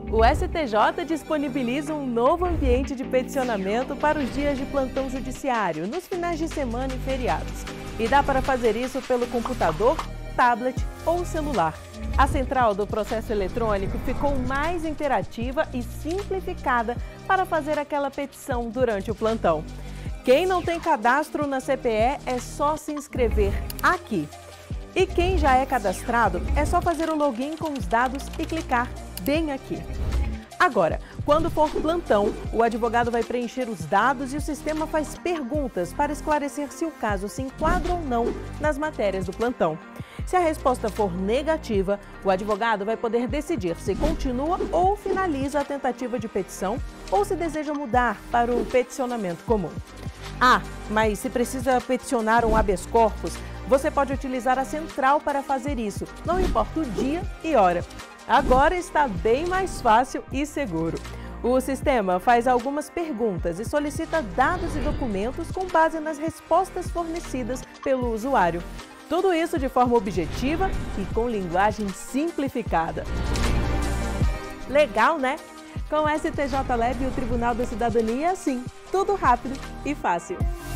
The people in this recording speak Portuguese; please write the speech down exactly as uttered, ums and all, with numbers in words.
O S T J disponibiliza um novo ambiente de peticionamento para os dias de plantão judiciário, nos finais de semana e feriados. E dá para fazer isso pelo computador, tablet ou celular. A central do processo eletrônico ficou mais interativa e simplificada para fazer aquela petição durante o plantão. Quem não tem cadastro na C P E é só se inscrever aqui. E quem já é cadastrado é só fazer o login com os dados e clicar bem aqui. Agora, quando for plantão, o advogado vai preencher os dados e o sistema faz perguntas para esclarecer se o caso se enquadra ou não nas matérias do plantão. Se a resposta for negativa, o advogado vai poder decidir se continua ou finaliza a tentativa de petição ou se deseja mudar para o peticionamento comum. Ah, mas se precisa peticionar um habeas corpus, você pode utilizar a central para fazer isso, não importa o dia e hora. Agora está bem mais fácil e seguro. O sistema faz algumas perguntas e solicita dados e documentos com base nas respostas fornecidas pelo usuário. Tudo isso de forma objetiva e com linguagem simplificada. Legal, né? Com o S T J Lab e o Tribunal da Cidadania é assim, tudo rápido e fácil.